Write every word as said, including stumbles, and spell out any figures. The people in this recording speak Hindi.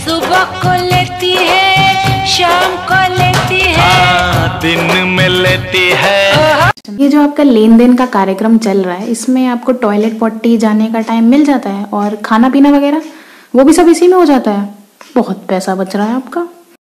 सुबह को लेती है, शाम को लेती है, दिन में लेती है। ये जो आपका लेन देन का कार्यक्रम चल रहा है, इसमें आपको टॉयलेट पॉटी जाने का टाइम मिल जाता है और खाना पीना वगैरह वो भी सब इसी में हो जाता है। बहुत पैसा बच रहा है आपका।